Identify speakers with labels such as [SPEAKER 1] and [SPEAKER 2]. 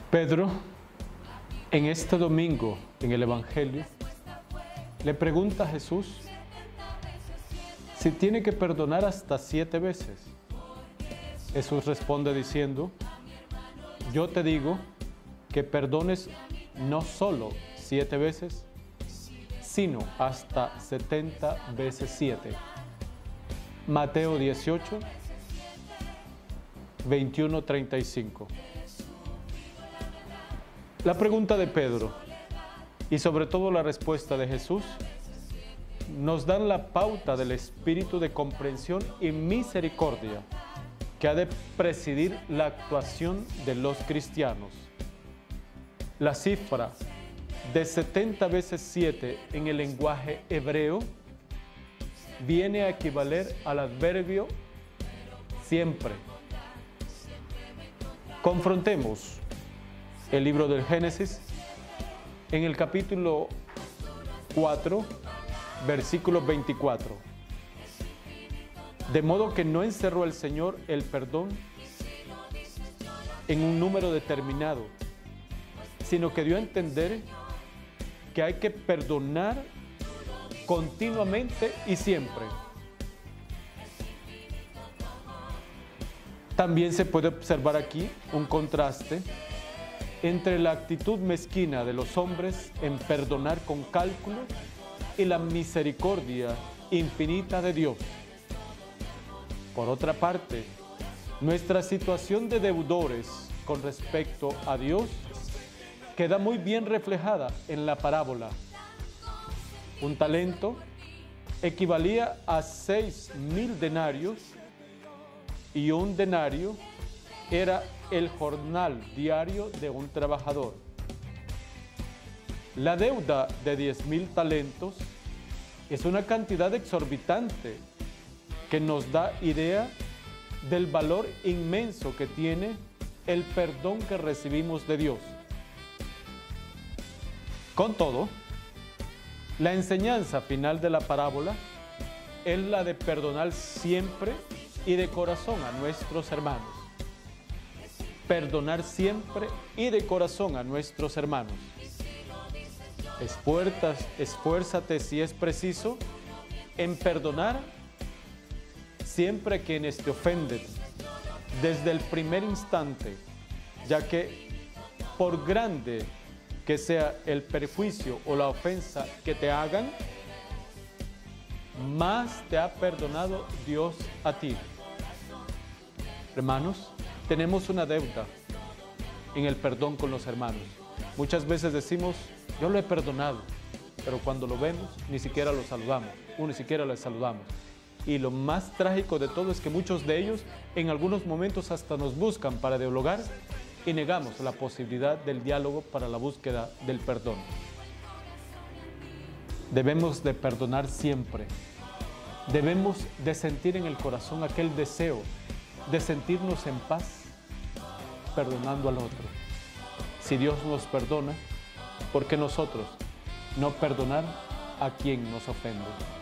[SPEAKER 1] Pedro, en este domingo, en el Evangelio, le pregunta a Jesús si tiene que perdonar hasta 7 veces. Jesús responde diciendo: yo te digo que perdones no solo 7 veces, sino hasta 70 veces 7. Mateo 18, 21-35. La pregunta de Pedro y sobre todo la respuesta de Jesús nos dan la pauta del espíritu de comprensión y misericordia que ha de presidir la actuación de los cristianos. La cifra de 70 veces 7 en el lenguaje hebreo viene a equivaler al adverbio siempre. Confrontemos el libro del Génesis en el capítulo 4, versículo 24. De modo que no encerró el Señor el perdón en un número determinado, sino que dio a entender que hay que perdonar continuamente y siempre. También se puede observar aquí un contraste entre la actitud mezquina de los hombres en perdonar con cálculo y la misericordia infinita de Dios. Por otra parte, nuestra situación de deudores con respecto a Dios queda muy bien reflejada en la parábola. Un talento equivalía a 6,000 denarios y un denario era el jornal diario de un trabajador. La deuda de 10,000 talentos es una cantidad exorbitante que nos da idea del valor inmenso que tiene el perdón que recibimos de Dios. Con todo, la enseñanza final de la parábola es la de perdonar siempre y de corazón a nuestros hermanos. Perdonar siempre y de corazón a nuestros hermanos. Esfuérzate si es preciso en perdonar siempre a quienes te ofenden, desde el primer instante, ya que por grande que sea el perjuicio o la ofensa que te hagan, más te ha perdonado Dios a ti. Hermanos, tenemos una deuda en el perdón con los hermanos. Muchas veces decimos: yo lo he perdonado, pero cuando lo vemos ni siquiera lo saludamos, o ni siquiera le saludamos. Y lo más trágico de todo es que muchos de ellos en algunos momentos hasta nos buscan para dialogar y negamos la posibilidad del diálogo para la búsqueda del perdón. Debemos de perdonar siempre. Debemos de sentir en el corazón aquel deseo de sentirnos en paz perdonando al otro. Si Dios nos perdona, ¿por qué nosotros no perdonar a quien nos ofende?